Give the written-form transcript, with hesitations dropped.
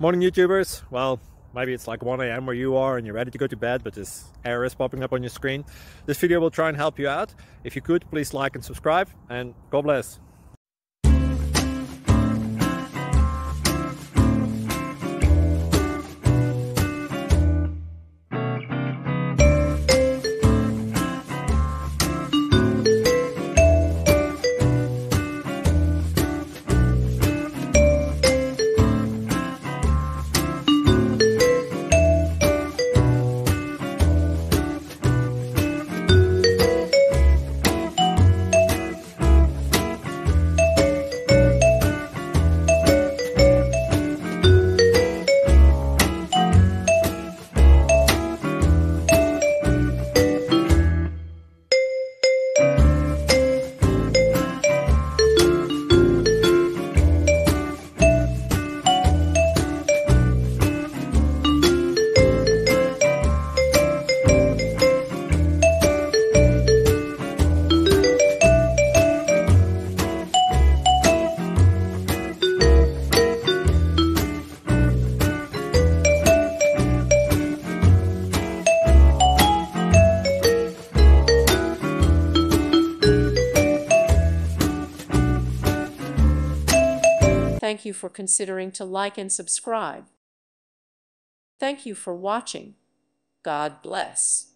Morning YouTubers. Well, maybe it's like 1 a.m. where you are and you're ready to go to bed, but this error is popping up on your screen. This video will try and help you out. If you could, please like and subscribe, and God bless. Thank you for considering to like and subscribe. Thank you for watching. God bless.